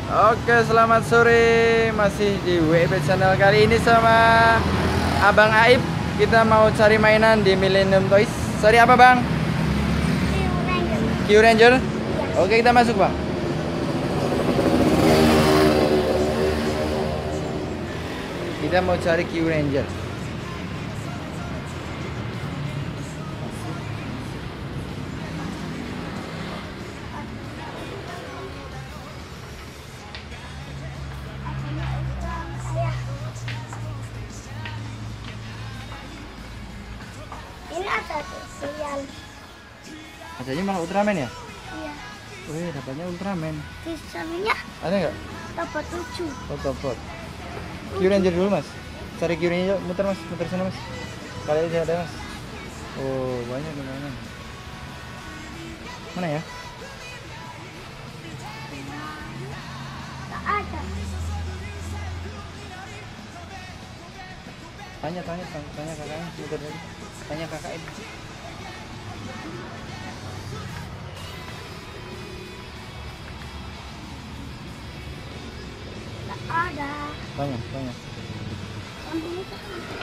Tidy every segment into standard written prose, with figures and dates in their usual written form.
Oke, selamat sore. Masih di WP Channel. Kali ini sama Abang Aib. Kita mau cari mainan di Millennium Toys. Sorry, apa Bang? Q Ranger. Oke, kita masuk Bang. Kita mau cari Q Ranger. Ini ada tulisan. Adanya malah Ultraman ya? Iya. Wih, dapatnya Ultraman. Tulisannya Ada nggak? dapat 7. Foto. Q Ranger dulu Mas. Cari Q Ranger, muter Mas, muter sana Mas. Kali aja ada Mas. Oh, banyak nih mainan. Mana ya? Tak ada. Tanya kakaknya, muter lagi. Tanya kakak ini. Tak ada. Tanya. Ambil itu.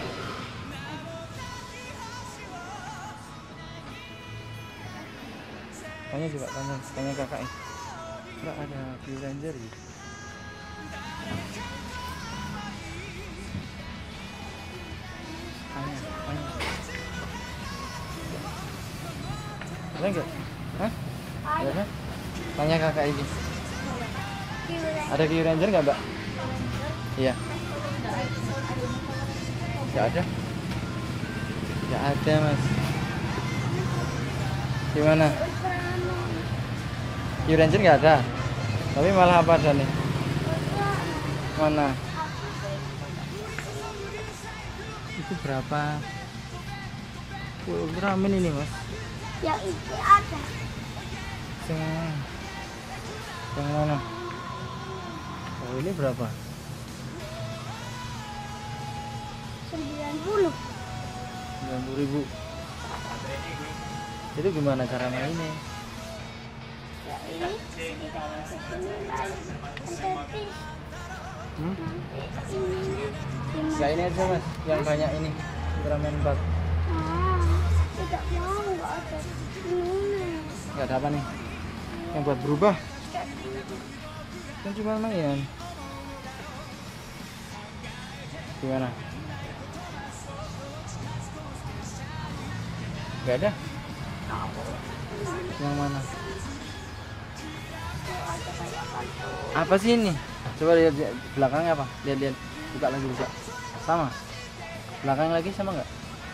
Tanya juga, tanya kakak ini. Enggak ada Q Ranger gitu. Tanya. Ada enggak? Hah? Ada? Tanya kakak ini. Ada Q Ranger nggak Mbak? Iya. Nggak ada? Nggak ada Mas. Gimana? Q Ranger nggak ada? Tapi malah apa ada nih? Mana? Itu berapa? Ultraman ini Mas. Yang ini ada. Yang mana? Oh, ini berapa? 90. 90.000. Itu gimana cara mainnya? Ya ini ditaruh ke sini lalu nanti Hmm? ini Enggak ini aja Mas, yang banyak ini. Ultraman 4. tidak mau, nggak ada. Ini. Enggak ada apa nih? Yang buat berubah? Kan cuma main. Gimana? Enggak ada? Yang mana? Apa sih ini? Coba lihat belakangnya apa? Lihat. Buka lagi buka. Sama? Belakang lagi sama nggak?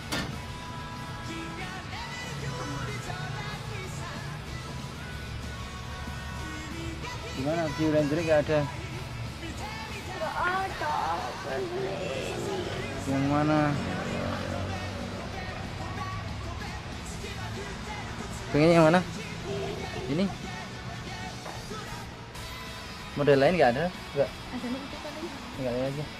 Gimana? Q Ranger nggak ada. Nggak ada. Yang mana? Pengen yang mana? Ini? Model lain nggak ada? Nggak? Ada nih itu paling. Nggak ada aja.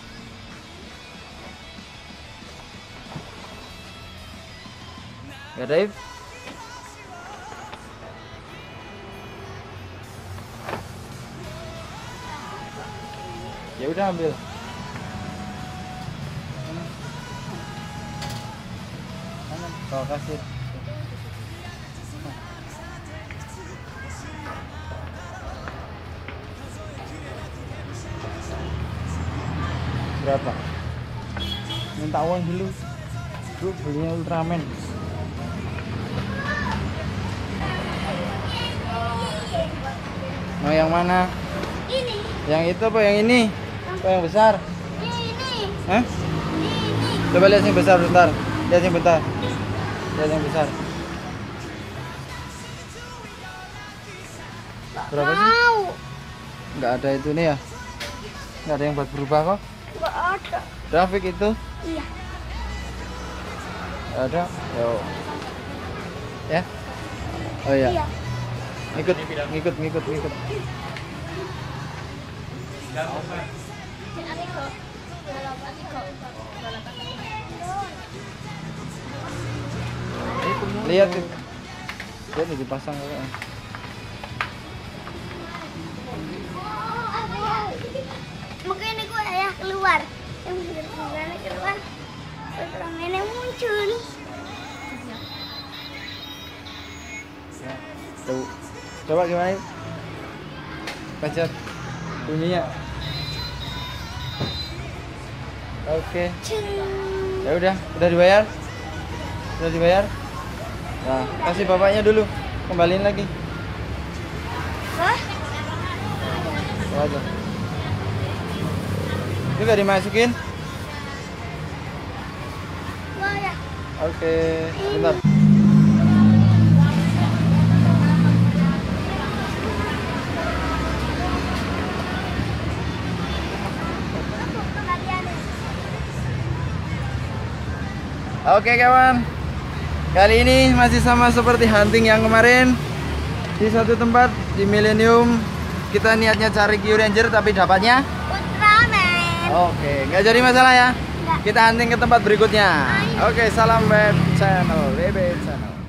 Nggak ada, Ip? Ya udah ambil. Mana? Bawa kasir. Berapa? Minta uang dulu. Bro, belinya Ultraman. Mau yang mana? Ini. Yang itu apa yang ini? Apa yang besar? Ini. Hah? Ini. Coba lihat yang besar bentar. Lihat yang bentar. Lihat yang besar. Berapa sih? Mau. Nggak ada itu nih ya? Nggak ada yang buat berubah kok? Nggak ada. Grafik itu? Iya. Nggak ada? Yo. Ya? Oh iya. Iya. Ngikut. Lihat tuh. Lihat nih dipasang kayaknya. Coba gimana? Pencet bunyinya. Oke. Ya udah dibayar? Udah dibayar? Nah, kasih bapaknya dulu. Kembaliin lagi. Hah? Tuh aja. Itu gak dimasukin? Wah ya. Oke, bentar. Oke kawan, kali ini masih sama seperti hunting yang kemarin. Di satu tempat di Millennium kita niatnya cari Q Ranger tapi dapatnya Ultraman. oke, nggak jadi masalah ya. Nggak. Kita hunting ke tempat berikutnya. Oke, salam web channel, WB channel.